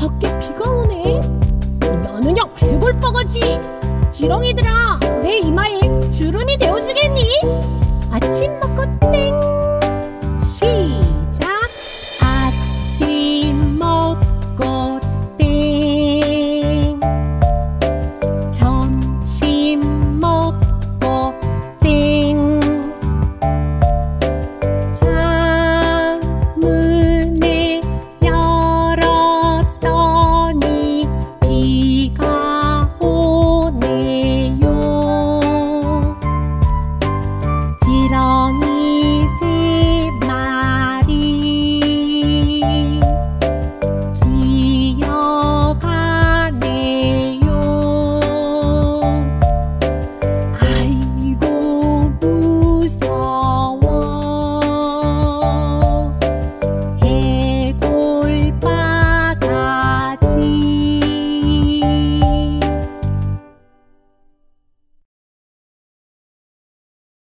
밖에 비가 오네. 나는야 해골 바가지. 지렁이들아, 내 이마에 주름이 되어주겠니? 아침 먹고 땡.